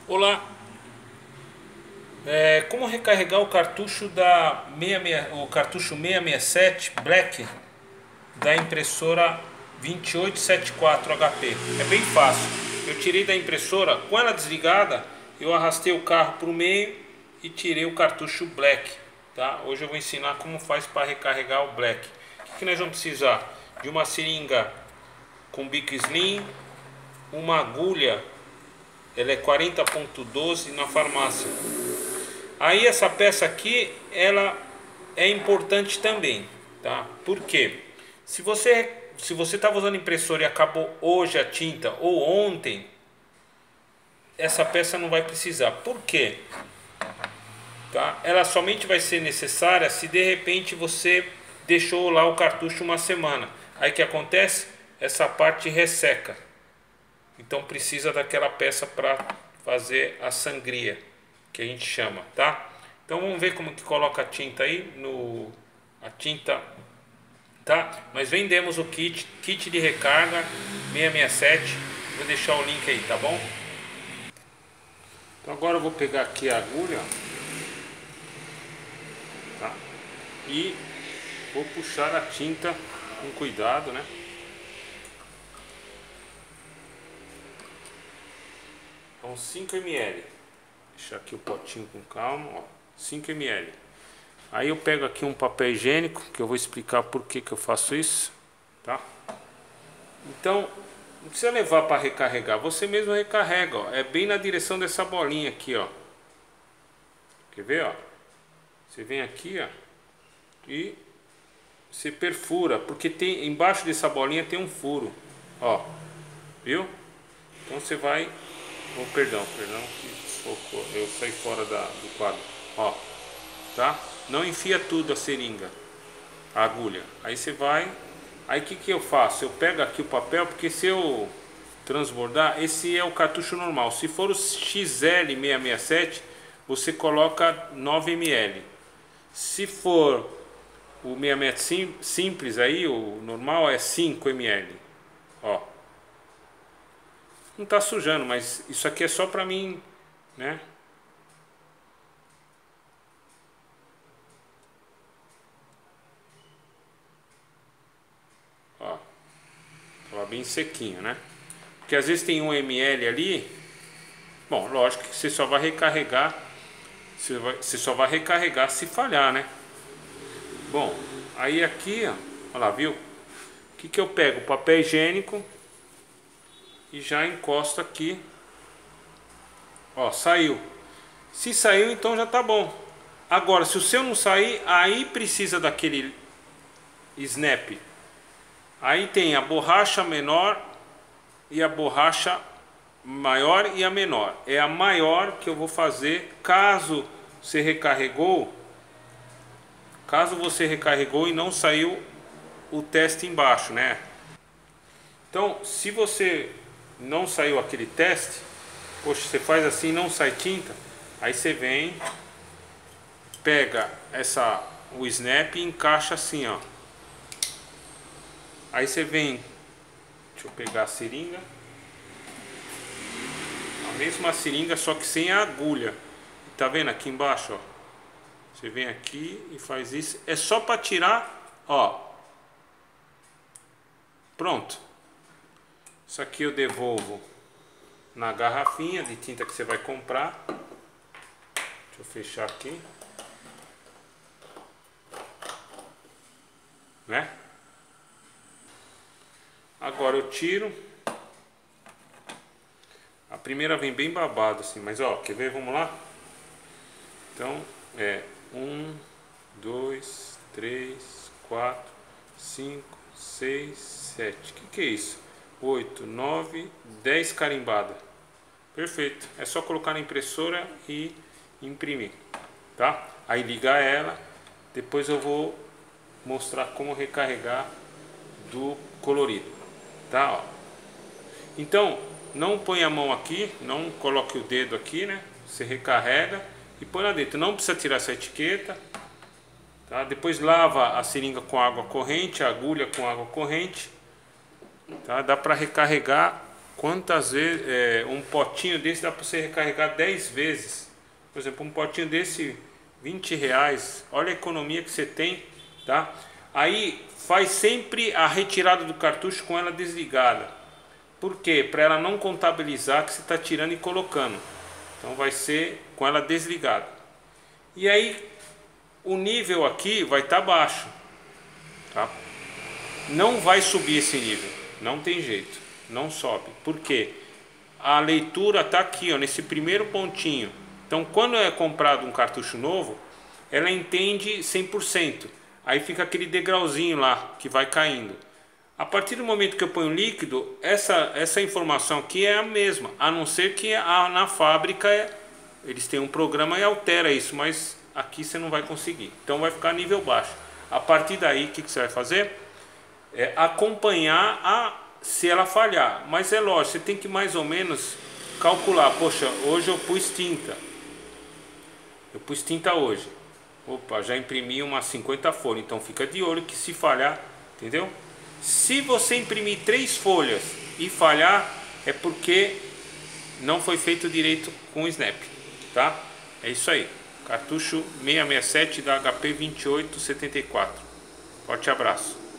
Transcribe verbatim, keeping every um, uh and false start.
Olá, é, como recarregar o cartucho da sessenta e seis, o cartucho seiscentos e sessenta e sete Black da impressora vinte e oito setenta e quatro H P? É bem fácil. Eu tirei da impressora, com ela desligada, eu arrastei o carro para o meio e tirei o cartucho Black. Tá? Hoje eu vou ensinar como faz para recarregar o Black. O que, que nós vamos precisar? De uma seringa com bico slim, uma agulha, ela é quarenta ponto doze na farmácia. Aí essa peça aqui, ela é importante também, tá? Por quê? Se você se você estava usando impressora e acabou hoje a tinta ou ontem, essa peça não vai precisar. Por quê? Tá? Ela somente vai ser necessária se de repente você deixou lá o cartucho uma semana. Aí o que acontece? Essa parte resseca. Então precisa daquela peça para fazer a sangria, que a gente chama, tá? Então vamos ver como que coloca a tinta aí no a tinta, tá? Nós vendemos o kit, kit de recarga seiscentos e sessenta e sete. Vou deixar o link aí, tá bom? Então agora eu vou pegar aqui a agulha, tá? E vou puxar a tinta com cuidado, né? Então cinco mililitros. Deixar aqui o potinho com calma, ó, cinco mililitros. Aí eu pego aqui um papel higiênico, que eu vou explicar por que que eu faço isso, tá? Então, não precisa levar para recarregar, você mesmo recarrega, ó. É bem na direção dessa bolinha aqui, ó. Quer ver, ó? Você vem aqui, ó, e você perfura, porque tem embaixo dessa bolinha tem um furo, ó. Viu? Então você vai, oh, perdão, perdão, eu saí fora da, do quadro, ó, tá? Não enfia tudo a seringa, a agulha. Aí você vai, aí o que que eu faço? Eu pego aqui o papel, porque se eu transbordar, esse é o cartucho normal. Se for o X L seiscentos e sessenta e sete, você coloca nove mililitros. Se for o seiscentos e sessenta e sete simples aí, o normal é cinco mililitros, ó. Não tá sujando, mas isso aqui é só pra mim, né? Ó, tava bem sequinho, né? Porque às vezes tem um mililitro ali. Bom, lógico que você só vai recarregar, você, vai, você só vai recarregar se falhar, né? Bom, aí aqui, ó, olha lá, viu? O que que eu pego? Papel higiênico e já encosto aqui. Ó, saiu. Se saiu, então já tá bom. Agora, se o seu não sair, aí precisa daquele snap. Aí tem a borracha menor e a borracha maior e a menor. É a maior que eu vou fazer caso você recarregou. Caso você recarregou e não saiu o teste embaixo, né? Então, se você não saiu aquele teste, poxa, você faz assim, não sai tinta, aí você vem, pega essa, o snap e encaixa assim, ó. Aí você vem, deixa eu pegar a seringa, a mesma seringa, só que sem a agulha. Tá vendo aqui embaixo, ó? Você vem aqui e faz isso, é só para tirar, ó. Pronto. Isso aqui eu devolvo na garrafinha de tinta que você vai comprar. Deixa eu fechar aqui, né? Agora eu tiro. A primeira vem bem babado assim, mas ó, quer ver? Vamos lá? Então é um, dois, três, quatro, cinco, seis, sete. O que que é isso? oito, nove, dez carimbadas. Perfeito. É só colocar na impressora e imprimir, tá? Aí ligar ela. Depois eu vou mostrar como recarregar do colorido, tá? Ó. Então, não põe a mão aqui, não coloque o dedo aqui, né? Você recarrega e põe lá dentro. Não precisa tirar essa etiqueta, tá? Depois lava a seringa com água corrente, a agulha com água corrente. Tá? Dá para recarregar quantas vezes é, um potinho desse dá para você recarregar dez vezes. Por exemplo, um potinho desse, vinte reais. Olha a economia que você tem, tá? Aí faz sempre a retirada do cartucho com ela desligada. Por quê? Para ela não contabilizar que você está tirando e colocando. Então vai ser com ela desligada. E aí o nível aqui vai estar baixo, tá? Não vai subir esse nível, não tem jeito, não sobe. Por quê? A leitura está aqui, ó, nesse primeiro pontinho. Então quando é comprado um cartucho novo, ela entende cem por cento. Aí fica aquele degrauzinho lá que vai caindo. A partir do momento que eu ponho líquido, essa, essa informação aqui é a mesma, a não ser que a, na fábrica é, eles têm um programa e altera isso, mas aqui você não vai conseguir. Então vai ficar nível baixo. A partir daí, o que, que você vai fazer? É acompanhar a, se ela falhar. Mas é lógico, você tem que mais ou menos calcular. Poxa, hoje eu pus tinta. Eu pus tinta hoje. Opa, já imprimi umas cinquenta folhas. Então fica de olho que se falhar, entendeu? Se você imprimir três folhas e falhar, é porque não foi feito direito com o snap, tá? É isso aí. Cartucho seiscentos e sessenta e sete da H P vinte e oito setenta e quatro. Forte abraço.